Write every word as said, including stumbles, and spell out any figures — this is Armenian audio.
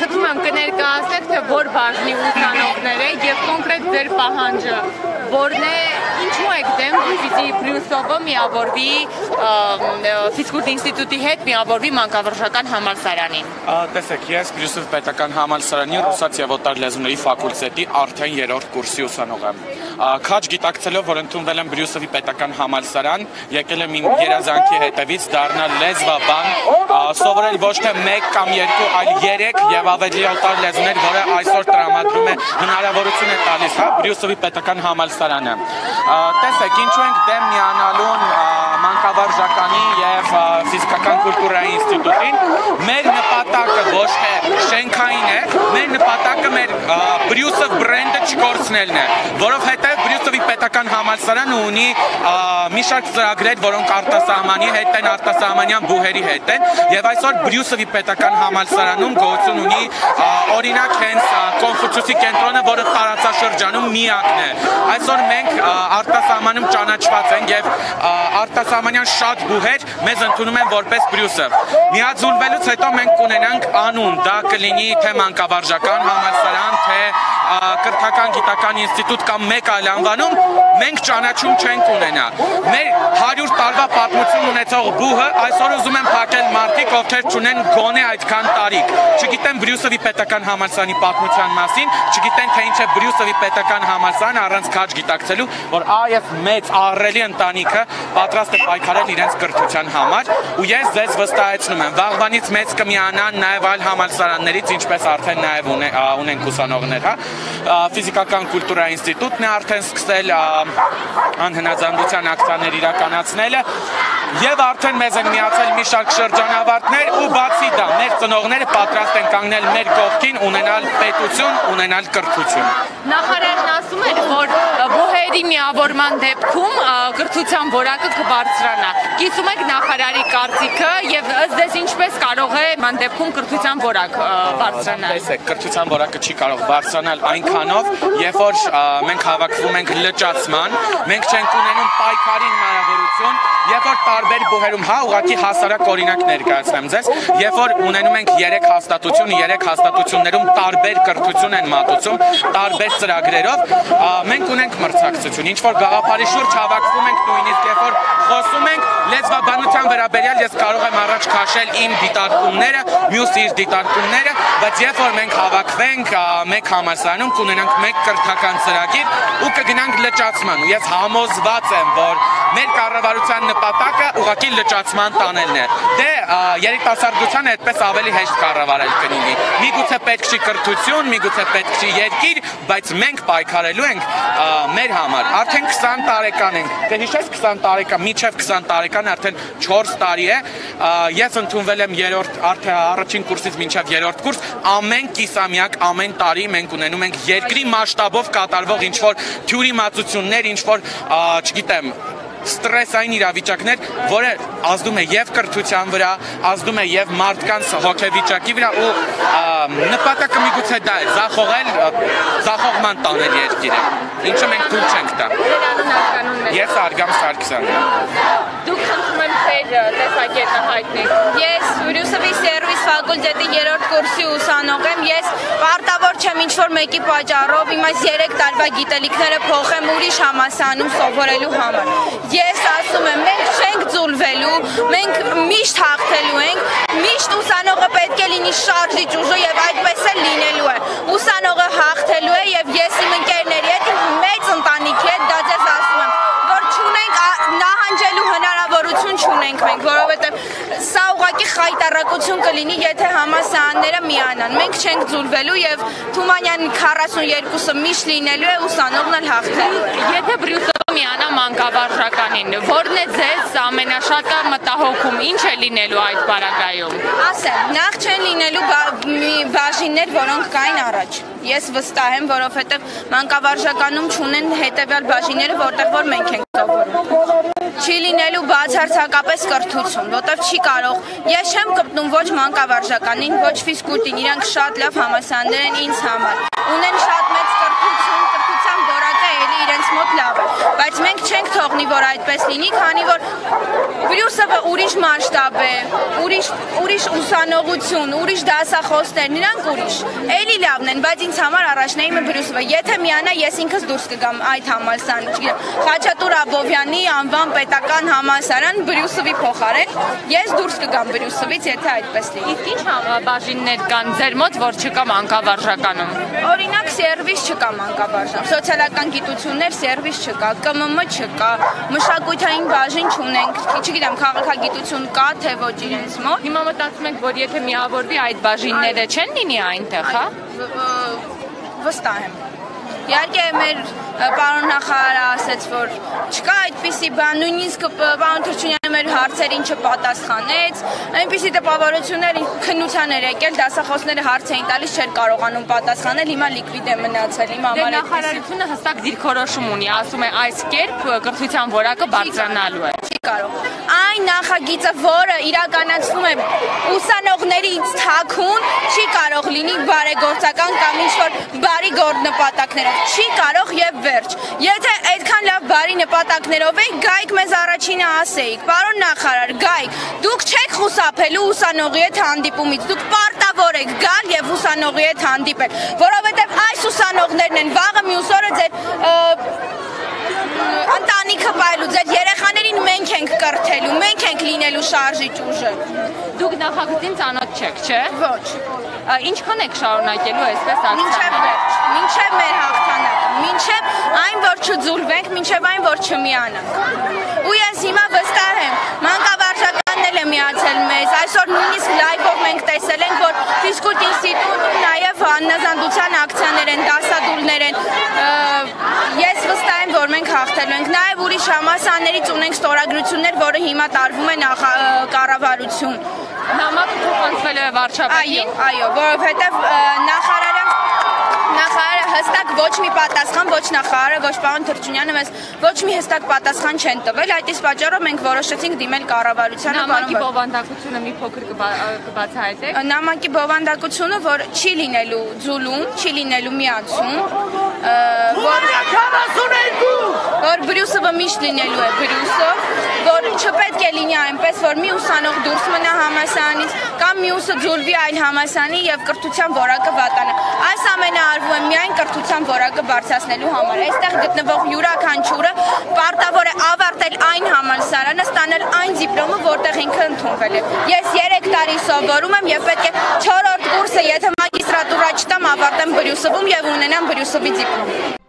խնդրում եմ կներկայացնեք, թե որ բաժնի ուսանողներ է եւ կոնկրետ ձեր պահանջը որն է, ինչու եք դեմ, որպեսզի Բրյուսովը միավորվի ֆիզկուլտ ինստիտուտի հետ միավորվի մանկավարժական համալսարանին։ Տեսեք, ես Բրյուսով պետական համալսարանի ռուսաց եւ օտար լեզուների ֆակուլտետի արդեն երրորդ կուրսի ուսանող եմ։ Քաչ գիտակցելով, որ ընդունվել եմ Բրյուսովի պետական համալսարան, եկել եմ իմ երազանքի հետևից դառնալ լեզվաբան, սովորել ոչ թե մեկ կամ երկու, այլ երեք եւ ավելի օտար լեզուներ, որը այսօր տրամադրում է հնարավորություն է տալիս, հա, Բրյուսովի պետական համալսարանը։ Տեսեք, ինչու ենք դեմ միանալուն մանկավարժականի եւ ֆիզիկական կուլտուրայի ինստիտուտին, մեր նպատակը ոչ թե շենքային է, մեր նպատակը մեր Բրյուսով բրենդը չկորցնելն է, որովհետեւ Բրյուսովի պետական համալսարանը ունի մի շարք ծրագրեր, որոնք արտասահմանի հետ են, արտասահմանյան բուհերի հետ են, եւ այսօր Բրյուսովի պետական համալսարանում գոյություն ունի օրինակ հենց Կոնֆուցիուսի կենտրոնը, որը տարածաշրջանում միակն է։ Այսօր մենք արտասահմանում ճանաչված ենք եւ արտասահմանյան շատ բուհեր մեզ ընդունում են որպես Բրյուսով։ Միաձուլվելուց հետո մենք կունենանք անուն, դա կլինի թե մանկավարժական համալսարան, թե կրթական գիտական ինստիտուտ կամ մեկ այլ անվանում, մենք ճանաչում չենք ունենա։ Մեր հարյուր տարվա պատմություն ունեցող բուհը այսօր ուզում են փակել մարդիկ, ովքեր չունեն գոնե այդքան տարիք։ Չգիտեն Բրյուսովի պետական համալսարանի պատմության մասին, չգիտեն թե ինչ է Բրյուսովի պետական համալսարան առանց քաչ գիտակցելու, որ այև մեծ ահռելի ընտանիքը պատրաստ է պայքարել իրենց կրթության համար, ու ես ձեզ վստահեցնում եմ, վաղվանից մեծ կմիանան նաև այլ համալսարաններից, ինչպես արդեն նաև ունենք ուսանողներ, հա, ֆիզիկական կուլտուրայի ինստիտուտն է արդեն սկսել անհնազանդության ակցիաներ իրականացնելը եւ արդեն մեզ են միացել մի շարք շրջանավարտներ ու բացի դա մեր ծնողները պատրաստ են կանգնել մեր կողքին, ունենալ պետություն, ունենալ կրթություն։ Նախարարն ասում էր, որ բուհերի միավորման դեպքում կրթության որակը կբարձրանա։ Կիսում եք նախարարի կարծիքը եւ ըստ ձեզ ինչպես կարող է ման դեպքում կրթության որակ բարձրանալ։ Տեսեք, կրթության որակը չի կարող բարձրանալ այնքանով, երբ որ մենք հավաքվում ենք լճացման, մենք չենք ունենում պայքարի հնարավորություն, երբ որ տարբեր բուհերում, հա, ուղղակի հասարակ օրինակ ներկայացնեմ ձեզ, երբ որ ունենում ենք երեք հաստատություն, երեք հաստատություններում տարբեր կրթություն են մատուցում, տարբեր ծրագրերով, մենք ունենք մրցակցություն, ինչ որ գաղափարի շուրջ հավաքվում ենք նույնիսկ, երբ որ խոսում ենք լեզվաբանության վերաբերյալ, ես կարող եմ առաջ քաշել իմ դիտարկումները, մյուս իր դիտարկումները, բայց երբ որ մենք հավաքվենք մեկ համալսարանում, կունենանք մեկ կրթական ծրագիր ու կգնանք լճացման, ու ես համոզված եմ, որ մեր կառավարության նպատակը ուղղակի լճացման տանելն է։ Դե երիտասարդությանը այդպես ավելի հեշտ կառավարել կլինի։ Միգուցե պետք չի կրթություն, միգուցե պետք չի երկիր, բայց մենք պայքարելու ենք մեր համար։ Արդեն քսան տարեկան ենք։ Դե հիշես քսան տարեկան, միջև քսան տարեկան արդեն չորս տարի է։ Ես ընդունվել եմ երրորդ, արդեն առաջին կուրսից մինչև երրորդ կուրս, ամեն կիսամյակ, ամեն տարի մենք ունենում ենք երկրի մասշտաբով կատարվող ինչ-որ թյուրիմացություններ, ինչ-որ, չգիտեմ, ստրեսային իրավիճակներ, որը ազդում է եւ կրթության վրա, ազդում է եւ մարդկանց հոգեվիճակի վրա ու նպատակը միգուցե դա է, զախողել, զախողման տանել երկիրը, ինչը մենք թույլ չենք տա։ Ես Արգամ Սարգսյանն եմ։ Դուք խնդրում եմ ձեր տեսակետը հայտնեք։ Ես Բրյուսովի սերվիս ֆակուլտետի երրորդ կուրսի ուսանող եմ, ես պարտավոր չեմ ինչ-որ մեկի պատճառով իմ այս երեք տարվա գիտելիքները փոխեմ ուրիշ համալսարանում սովորելու համար։ Ես ասում եմ, մենք չենք ձուլվելու, մենք միշտ հաղթելու ենք, միշտ ուսանողը պետք է լինի շարժիչ ուժը եւ այդպես էլ լինելու է։ Ուսանողը հաղթելու է եւ ես իմ ընկերների հետ, մեծ ընտանիքի հետ դա ձեզ ասում եմ, որ չունենք նահանջելու հնարավորություն չունենք մենք, որովհետեւ սա ուղղակի խայտառակություն կլինի, եթե համալսարանները միանան։ Մենք չենք ձուլվելու եւ Թումանյանի քառասունյոթը միշտ լինելու է, ուսանողն էլ հաղթելու է։ Եթե Բրյուսովը միանա մանկավարժականին, որն է ձեզ ամենաշատը մտահոգում, ինչ է լինելու այդ պարագայում։ Ասեմ, նախ չեն լինելու բաժիններ, որոնք կային առաջ։ Ես վստահ եմ, որովհետև մանկավարժականում չունեն հետևյալ բաժինները, որտեղ որ մենք ենք սովորում։ Չի լինելու բացարձակապես կրթություն, որտեղ չի կարող։ Ես չեմ կպտնում ոչ մանկավարժականին, ոչ ֆիզկուլտին, իրանք շատ լավ համալսարաններ են ինձ համար։ Ունեն շատ մեծ կրթություն, կրթության որակը էլի իրենց մոտ լավ է, բայց մենք չենք թողնի, որ այդպես լինի, քանի որ Բրյուսովը ուրիշ մասշտաբ է, ուրիշ ուրիշ ուսանողություն, ուրիշ դասախոսներ, նրանք ուրիշ։ Էլի լավն են, բայց ինձ համար առաջնայինը Բրյուսովը։ Եթե միանա, ես ինքս դուրս կգամ այդ համալսարան, չգիտեմ, Խաչատուր Աբովյանի անվան պետական համալսարան Բրյուսովի փոխարեն, ես դուրս կգամ Բրյուսովից, եթե այդպես լինի։ Իսկ ինչ բաժիններ կան ձեր մոտ, որ չկա մանկավարժականում։ Օրինակ սերվիս չկա մանկավարժան, սոցիալական գիտություններ սերվիս չկա, Կ M M չկա, մշակութային բաժին չունենք, չգիտեմ, քաղաքագիտություն կա, թե ոչ իրենց մոտ։ Հիմա մտածում ենք, որ եթե միավորվի այդ բաժինները չեն լինի այնտեղ, հա։ Վստահ եմ։ Իհարկե մեր պարոն նախարարը ասաց, որ չկա այդպիսի բան, նույնիսկ պարոն Թրջունյանը մեր հարցերին չպատասխանեց, այնպիսի տպավորություններ քննության էր եկել, դասախոսները հարց էին տալիս, չէր կարողանում պատասխանել, հիմա լիկվիդ է մնացել, իմ համար այդպիսի։ Նախարարությունը հստակ դիրքորոշում ունի, ասում է այս կերպ կրթության որակը բարձրանալու է։ Չի կարող։ Այն նախագիծը, որը իրականացնում է ուսանողներից թաքուն, չի կարող լինի բարեգործական կամ ինչ-որ բարի գործ նպատակներով, չի կարող եւ վերջ։ Եթե այդքան լավ բարի նպատակներով եք, գայք մեզ առաջինը ասեիք, պարոն նախարար, գայք, դուք չեք խուսափելու ուսանողի հետ հանդիպումից, դուք պարտավոր եք գալ եւ ուսանողի հետ հանդիպել, որովհետեւ այս ուսանողներն են վաղը մյուս օրը ձեր ընտանիքը պայելու, ձեր երեխաներին մենք ենք կրթելու, մենք ենք լինելու շարժիչ ուժը։ Դուք նախագծին ծանոթ չեք, չէ՞։ Ոչ։ Ինչքան եք շարունակելու այսպես ակցիաները։ Մինչև վերջ, մինչև մեր հաղթանակը, մինչև այն, որ չձուլվենք, մինչև այն, որ չմիանանք։ Ու ես հիմա վստահ եմ, մանկավարժականն էլ է միացել մեզ, այսօր նույնիսկ լայվով մենք տեսել ենք, որ ֆիզկուլտ ինստիտուտում նաև աննազանդության ակցիաներ են, դասադուլներ են, ես վստահ եմ, որ մենք հաղթելու ենք, նաև ուրիշ համալսարաններից ունենք ստորագրություններ, որը հիմա տարվում է կառավարություն։ Նամակը փոխանցվել է վարչապետին։ Այո, այո, որովհետև նախարարը Նախարարը հստակ ոչ մի պատասխան, ոչ նախարարը, ոչ պարոն Թրջունյանը մեզ ոչ մի հստակ պատասխան չեն տվել, այդ իսկ պատճառով մենք որոշեցինք դիմել կառավարությանը։ Նամակի բովանդակությունը մի փոքր կբացահայտեք։ Նամակի բովանդակությունը, որ չի լինելու ձուլում, չի լինելու միացում, որ որ Բրյուսովը միշտ լինելու է Բրյուսով, որ չպետք է լինի այնպես, որ մի ուսանող դուրս մնա համալսարանից կամ մյուսը ձուլվի այլ համալսարանի եւ կրթության որակը վատանա։ Այս ամենը արվում է միայն կրթության որակը բարձրացնելու համար։ Այստեղ գտնվող յուրաքանչյուրը պարտավոր է ավարտել այն համալսարանը, ստանել այն դիպլոմը, որտեղ ինքը ընդունվել է։ Ես երեք տարի սովորում եմ եւ պետք է չորրորդ կուրսը, եթե մագիստրատուրա չտամ, ավարտեմ Բրյուսովում եւ ունենամ Բրյուսովի դիպլոմ։